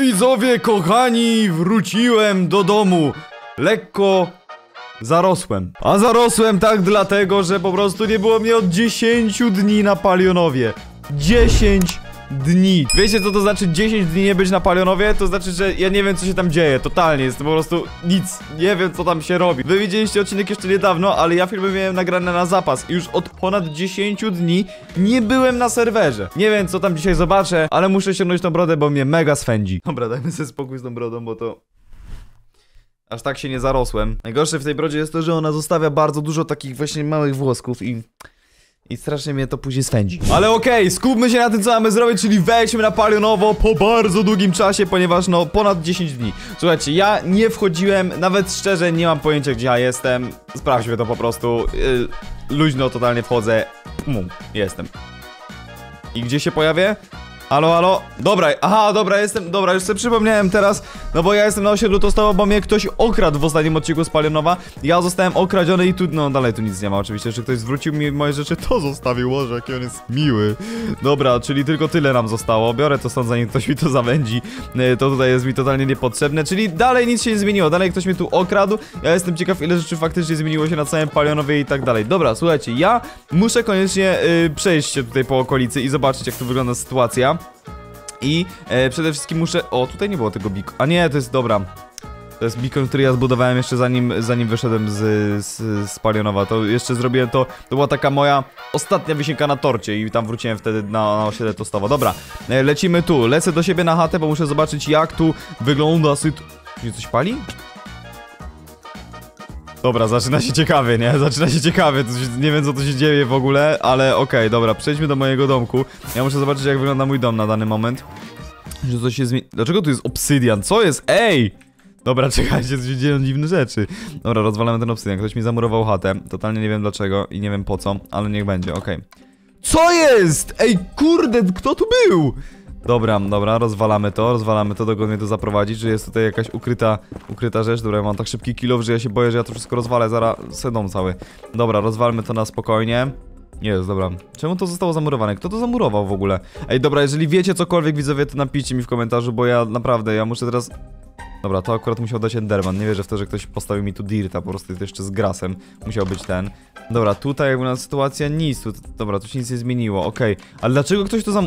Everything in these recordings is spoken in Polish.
widzowie kochani, wróciłem do domu. Lekko zarosłem. A zarosłem tak dlatego, że po prostu nie było mnie od 10 dni na Palionowie. 10 dni. Wiecie co to znaczy 10 dni nie być na Palionowie? To znaczy, że ja nie wiem co się tam dzieje, totalnie, jest to po prostu nic. Nie wiem co tam się robi. Wy widzieliście odcinek jeszcze niedawno, ale ja filmy miałem nagrane na zapas i już od ponad 10 dni nie byłem na serwerze. Nie wiem co tam dzisiaj zobaczę, ale muszę ściągnąć tą brodę, bo mnie mega swędzi. Dobra, dajmy sobie spokój z tą brodą, bo to... Aż tak się nie zarosłem. Najgorsze w tej brodzie jest to, że ona zostawia bardzo dużo takich właśnie małych włosków i strasznie mnie to później swędzi. Ale okej, skupmy się na tym, co mamy zrobić, czyli wejdźmy na Palionowo po bardzo długim czasie, ponieważ no ponad 10 dni. Słuchajcie, ja nie wchodziłem, nawet szczerze nie mam pojęcia, gdzie ja jestem. Sprawdźmy to po prostu. Luźno totalnie wchodzę. Jestem. I gdzie się pojawię? Halo, halo? Dobra, aha, dobra, dobra, już sobie przypomniałem teraz, no bo ja jestem na osiedlu Tostowo, bo mnie ktoś okradł w ostatnim odcinku z Palionowa. Ja zostałem okradziony i tu, no dalej tu nic nie ma oczywiście, jeszcze ktoś zwrócił mi moje rzeczy, to zostawił, Boże, jaki on jest miły. Dobra, czyli tylko tyle nam zostało, biorę to stąd zanim ktoś mi to zawędzi, to tutaj jest mi totalnie niepotrzebne, czyli dalej nic się nie zmieniło, dalej ktoś mnie tu okradł, ja jestem ciekaw ile rzeczy faktycznie zmieniło się na całym Palionowie i tak dalej. Dobra, słuchajcie, ja muszę koniecznie przejść się tutaj po okolicy i zobaczyć jak tu wygląda sytuacja. I przede wszystkim muszę... O, tutaj nie było tego beacon. A nie, to jest dobra. To jest beacon, który ja zbudowałem jeszcze zanim wyszedłem z Palionowa. To jeszcze zrobiłem to... To była taka moja ostatnia wisienka na torcie i tam wróciłem wtedy na osiedle Tostowo. Dobra, lecimy tu. Lecę do siebie na chatę, bo muszę zobaczyć jak tu wygląda Czy coś pali? Dobra, zaczyna się ciekawie, nie? Zaczyna się ciekawie, nie wiem co tu się dzieje w ogóle, ale okej, dobra, przejdźmy do mojego domku. Ja muszę zobaczyć jak wygląda mój dom na dany moment. Że coś się zmieni... Dlaczego tu jest obsydian? Co jest? Ej! Dobra, czekajcie, tu się dzieją dziwne rzeczy. Dobra, rozwalamy ten obsydian, ktoś mi zamurował chatę. Totalnie nie wiem dlaczego i nie wiem po co, ale niech będzie, okej. Co jest? Ej, kurde, kto tu był? Dobra, rozwalamy to, dokąd mnie to zaprowadzi, czy jest tutaj jakaś ukryta rzecz. Dobra, ja mam tak szybki kill-off, że ja się boję, że ja to wszystko rozwalę, zaraz se dom cały. Dobra, rozwalmy to na spokojnie. Jest, dobra. Czemu to zostało zamurowane? Kto to zamurował w ogóle? Ej, dobra, jeżeli wiecie cokolwiek, widzowie, to napiszcie mi w komentarzu, bo ja naprawdę, ja muszę teraz... Dobra, to akurat musiał dać Enderman, nie wierzę w to, że ktoś postawił mi tu dirta, po prostu to jeszcze z grasem. Musiał być ten. Dobra, tutaj jakby na sytuacja nic, dobra, tu się nic nie zmieniło, okej. Ale dlaczego ktoś to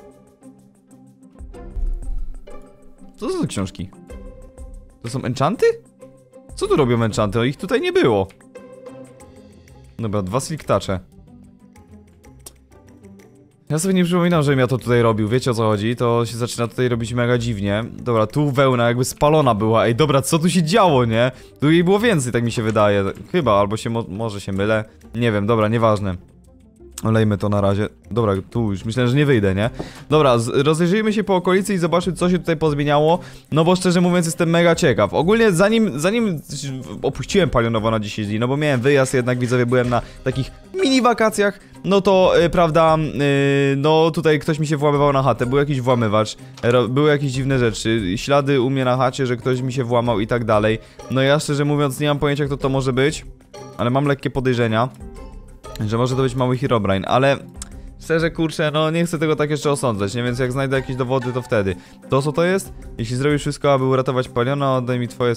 Co to są za książki? To są enchanty? Co tu robią enchanty? O, ich tutaj nie było. Dobra, 2 silk touche. Ja sobie nie przypominam, żebym ja to tutaj robił, wiecie o co chodzi? To się zaczyna tutaj robić mega dziwnie. Dobra, tu wełna jakby spalona była. Ej, dobra, co tu się działo, nie? Tu jej było więcej, tak mi się wydaje. Chyba, albo się może się mylę. Nie wiem, dobra, nieważne. Olejmy to na razie. Dobra, tu już myślę, że nie wyjdę, nie? Dobra, rozejrzyjmy się po okolicy i zobaczymy, co się tutaj pozmieniało. No bo szczerze mówiąc jestem mega ciekaw. Ogólnie zanim opuściłem Palionowo na 10 dni, no bo miałem wyjazd, jednak widzowie byłem na takich mini wakacjach. No to, prawda, no tutaj ktoś mi się włamywał na chatę, był jakiś włamywacz, były jakieś dziwne rzeczy, ślady u mnie na chacie, że ktoś mi się włamał i tak dalej. No ja szczerze mówiąc nie mam pojęcia kto to może być, ale mam lekkie podejrzenia, że może to być mały Herobrine, ale szczerze kurczę, no nie chcę tego tak jeszcze osądzać, nie? Więc jak znajdę jakieś dowody, to wtedy. To co to jest? Jeśli zrobisz wszystko, aby uratować Paliona, oddaj mi twoje...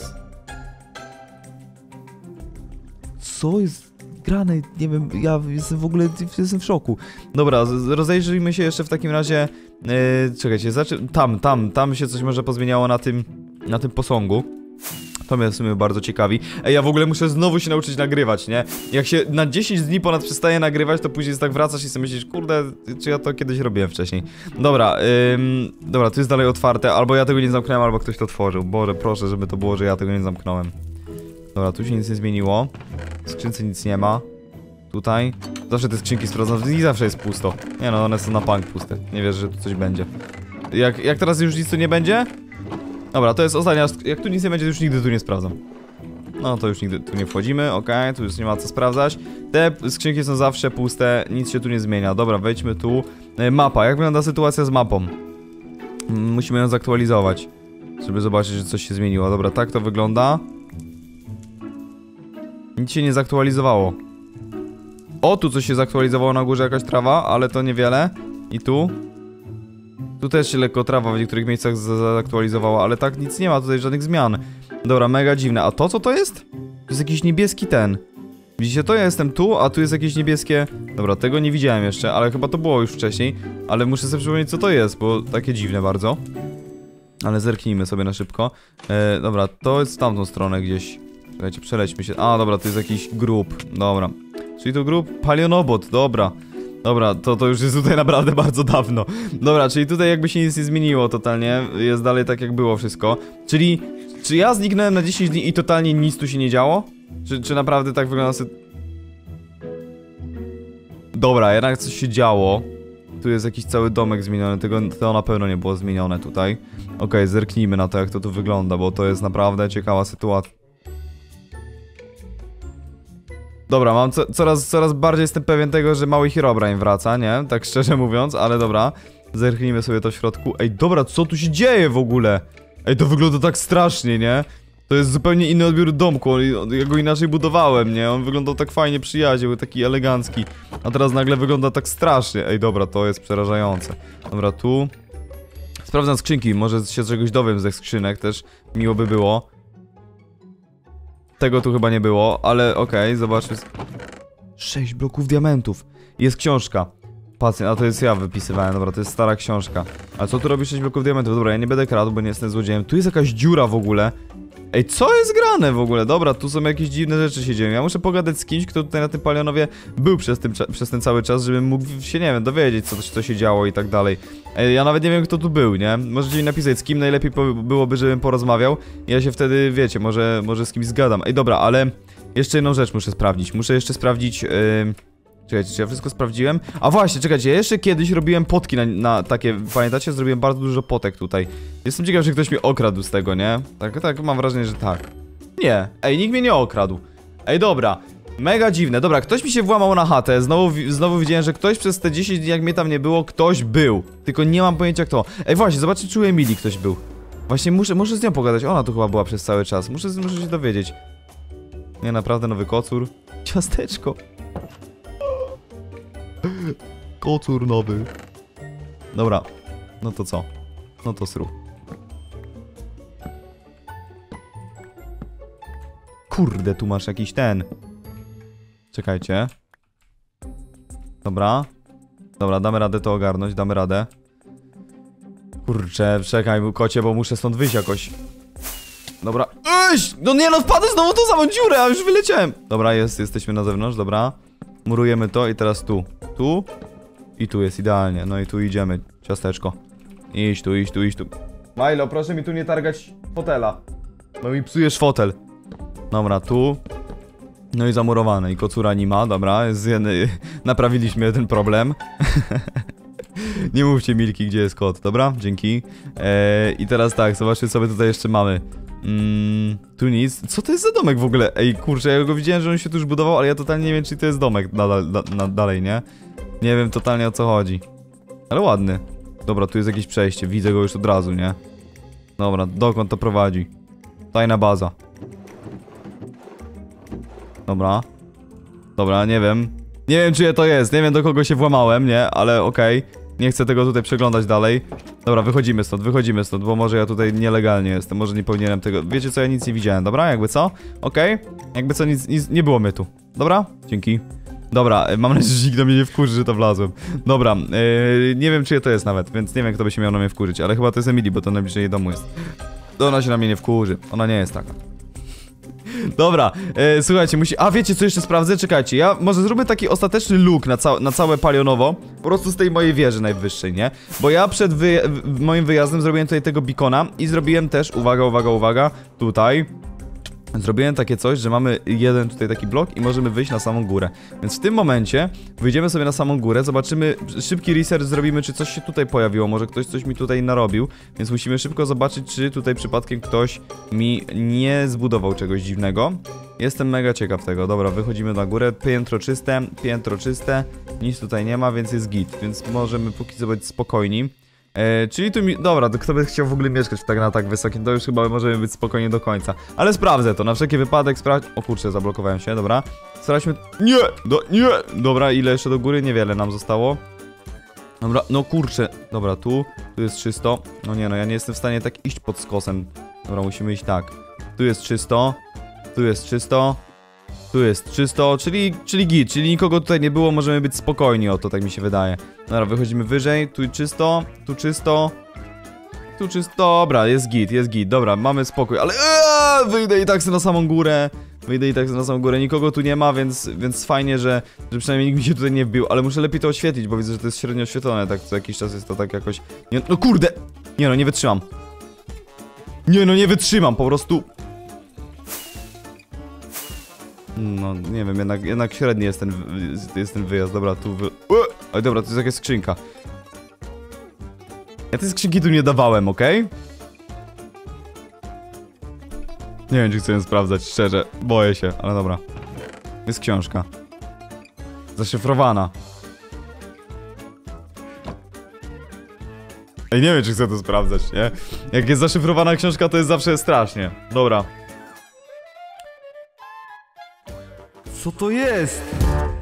Co jest grane? Nie wiem, ja jestem w ogóle jestem w szoku. Dobra, rozejrzyjmy się jeszcze w takim razie... czekajcie, tam się coś może pozmieniało na tym posągu. To mnie w sumie bardzo ciekawi. Ej, ja w ogóle muszę znowu się nauczyć nagrywać, nie? Jak się na 10 dni ponad przestaje nagrywać, to później tak wracasz i sobie myślisz, kurde, czy ja to kiedyś robiłem wcześniej. Dobra, dobra, tu jest dalej otwarte, albo ja tego nie zamknąłem, albo ktoś to otworzył. Boże, proszę, żeby to było, że ja tego nie zamknąłem. Dobra, tu się nic nie zmieniło. W skrzynce nic nie ma. Tutaj. Zawsze te skrzynki sprawdzam, i zawsze jest pusto. Nie no, one są na bank puste. Nie wierzę, że tu coś będzie. Jak teraz już nic tu nie będzie? Dobra, to jest ostatnia, jak tu nic nie będzie, to już nigdy tu nie sprawdzam. No to już nigdy tu nie wchodzimy, okej, tu już nie ma co sprawdzać. Te skrzynki są zawsze puste, nic się tu nie zmienia. Dobra, wejdźmy tu. Mapa, jak wygląda sytuacja z mapą? Musimy ją zaktualizować, żeby zobaczyć, że coś się zmieniło. Dobra, tak to wygląda. Nic się nie zaktualizowało. O, tu coś się zaktualizowało na górze, jakaś trawa, ale to niewiele. I tu? Tu też się lekko trawa w niektórych miejscach zaktualizowała, ale tak nic nie ma tutaj żadnych zmian. Dobra, mega dziwne. A to co to jest? To jest jakiś niebieski ten. Widzicie to? Ja jestem tu, a tu jest jakieś niebieskie... Dobra, tego nie widziałem jeszcze, ale chyba to było już wcześniej. Ale muszę sobie przypomnieć co to jest, bo takie dziwne bardzo. Ale zerknijmy sobie na szybko. Dobra, to jest w tamtą stronę gdzieś. Czekajcie, przelećmy się. A, dobra, to jest jakiś grób. Dobra. Czyli to grób Palionobot, dobra. Dobra, to już jest tutaj naprawdę bardzo dawno. Dobra, czyli tutaj jakby się nic nie zmieniło totalnie. Jest dalej tak jak było wszystko. Czyli... Czy ja zniknąłem na 10 dni i totalnie nic tu się nie działo? Czy naprawdę tak wygląda Dobra, jednak coś się działo. Tu jest jakiś cały domek zmieniony, to na pewno nie było zmienione tutaj. Okej, zerknijmy na to, jak to tu wygląda, bo to jest naprawdę ciekawa sytuacja. Dobra, mam coraz bardziej jestem pewien tego, że mały Herobrine wraca, nie? Tak szczerze mówiąc, ale dobra. Zerknijmy sobie to w środku. Ej, dobra, co tu się dzieje w ogóle? Ej, to wygląda tak strasznie, nie? To jest zupełnie inny odbiór domku, ja go inaczej budowałem, nie? On wyglądał tak fajnie, przyjaźnie, był taki elegancki. A teraz nagle wygląda tak strasznie. Ej, dobra, to jest przerażające. Dobra, tu... Sprawdzam skrzynki, może się czegoś dowiem ze skrzynek też. Miło by było. Tego tu chyba nie było, ale okej, zobaczmy. 6 bloków diamentów. Jest książka. Pacjent, a to jest ja wypisywałem, dobra, to jest stara książka. A co tu robi 6 bloków diamentów? Dobra, ja nie będę kradł, bo nie jestem złodziejem. Tu jest jakaś dziura w ogóle. Ej, co jest grane w ogóle? Dobra, tu są jakieś dziwne rzeczy się dzieją. Ja muszę pogadać z kimś, kto tutaj na tym Palionowie był przez ten cały czas, żebym mógł się, nie wiem, dowiedzieć, co się działo i tak dalej. Ej, ja nawet nie wiem, kto tu był, nie? Możecie mi napisać, z kim najlepiej byłoby, żebym porozmawiał. Ja się wtedy, wiecie, może z kimś zgadam. Ej, dobra, ale jeszcze jedną rzecz muszę sprawdzić. Muszę jeszcze sprawdzić... Czekajcie, czy ja wszystko sprawdziłem? A właśnie, czekajcie, ja jeszcze kiedyś robiłem potki na takie, pamiętacie? Zrobiłem bardzo dużo potek tutaj. Jestem ciekaw, że ktoś mnie okradł z tego, nie? Tak, mam wrażenie, że tak. Nie, ej, nikt mnie nie okradł. Ej, dobra, mega dziwne. Dobra, ktoś mi się włamał na chatę, znowu widziałem, że ktoś przez te 10 dni, jak mnie tam nie było, ktoś był. Tylko nie mam pojęcia kto. Ej, właśnie, zobaczcie, czy u Emilii ktoś był. Właśnie, muszę z nią pogadać, ona tu chyba była przez cały czas. Muszę się dowiedzieć. Nie, naprawdę nowy kocur. Ciasteczko. Kocur nowy. Dobra, no to co? No to sru. Kurde, tu masz jakiś ten. Czekajcie. Dobra. Dobra, damy radę to ogarnąć, damy radę. Kurczę, czekaj, kocie, bo muszę stąd wyjść jakoś. Dobra. Eś! No nie, no wpadłem znowu tą samą dziurę, a już wyleciałem. Dobra, jesteśmy na zewnątrz, dobra. Murujemy to i teraz tu. Tu. I tu jest idealnie. No i tu idziemy. Ciasteczko. Iść tu. Milo, proszę mi tu nie targać fotela. No mi psujesz fotel. Dobra, tu. No i zamurowane. I kocura nie ma. Dobra, naprawiliśmy jeden problem. Nie mówcie Milki, gdzie jest kot. Dobra, dzięki. I teraz tak, zobaczcie co my tutaj jeszcze mamy. Tu nic. Co to jest za domek w ogóle? Ej, kurczę, ja go widziałem, że on się tu już budował, ale ja totalnie nie wiem, czy to jest domek dalej, nie? Nie wiem totalnie o co chodzi. Ale ładny. Dobra, tu jest jakieś przejście, widzę go już od razu, nie? Dobra, dokąd to prowadzi? Tajna baza. Dobra, nie wiem. Nie wiem, czyje to jest, nie wiem do kogo się włamałem, nie? Ale okej. Nie chcę tego tutaj przeglądać dalej. Dobra, wychodzimy stąd, bo może ja tutaj nielegalnie jestem, może nie powinienem tego... Wiecie co, ja nic nie widziałem, dobra? Jakby co? Okej? Jakby co, nic nie było mnie tu. Dobra? Dzięki. Dobra, mam nadzieję, że nikt do mnie nie wkurzy, że to wlazłem. Dobra, nie wiem czyje to jest nawet, więc nie wiem kto by się miał na mnie wkurzyć, ale chyba to jest Emily, bo to najbliżej jej domu jest. To ona się na mnie nie wkurzy, ona nie jest taka. Dobra, słuchajcie, A, wiecie co jeszcze sprawdzę? Czekajcie, ja może zróbmy taki ostateczny look na całe Palionowo. Po prostu z tej mojej wieży najwyższej, nie? Bo ja przed moim wyjazdem zrobiłem tutaj tego beacona i zrobiłem też, uwaga, tutaj. Zrobiłem takie coś, że mamy jeden tutaj taki blok i możemy wyjść na samą górę. Więc w tym momencie wyjdziemy sobie na samą górę, zobaczymy, szybki research zrobimy, czy coś się tutaj pojawiło, może ktoś coś mi tutaj narobił. Więc musimy szybko zobaczyć, czy tutaj przypadkiem ktoś mi nie zbudował czegoś dziwnego. Jestem mega ciekaw tego. Dobra, wychodzimy na górę, piętro czyste, nic tutaj nie ma, więc jest git. Więc możemy póki co być spokojni. Czyli tu dobra, to kto by chciał w ogóle mieszkać na tak wysokim, to już chyba możemy być spokojnie do końca. Ale sprawdzę to, na wszelki wypadek o kurczę, zablokowałem się, dobra. Staraliśmy... Nie! Dobra, ile jeszcze do góry? Niewiele nam zostało. Dobra, no kurczę. Dobra, tu jest czysto. No nie no, ja nie jestem w stanie tak iść pod skosem. Dobra, musimy iść tak. Tu jest czysto. Tu jest czysto. Tu jest czysto, czyli git, czyli nikogo tutaj nie było, możemy być spokojni o to, tak mi się wydaje. Dobra, wychodzimy wyżej, tu czysto, tu czysto. Tu czysto, dobra, jest git, dobra, mamy spokój, ale wyjdę i tak sobie na samą górę. Nikogo tu nie ma, więc fajnie, że przynajmniej nikt mi się tutaj nie wbił, ale muszę lepiej to oświetlić, bo widzę, że to jest średnio oświetlone, tak co jakiś czas jest to tak jakoś... Nie, no kurde! Nie no, nie wytrzymam. Nie no, nie wytrzymam, po prostu... No, nie wiem, jednak średni jest ten wyjazd, dobra, tu Oj, dobra, to jest jakaś skrzynka. Ja tej skrzynki tu nie dawałem, okej? Nie wiem, czy chcę ją sprawdzać, szczerze, boję się, ale dobra. Jest książka. Zaszyfrowana. Ej, nie wiem, czy chcę to sprawdzać, nie? Jak jest zaszyfrowana książka, to jest zawsze strasznie. Dobra. Co to jest?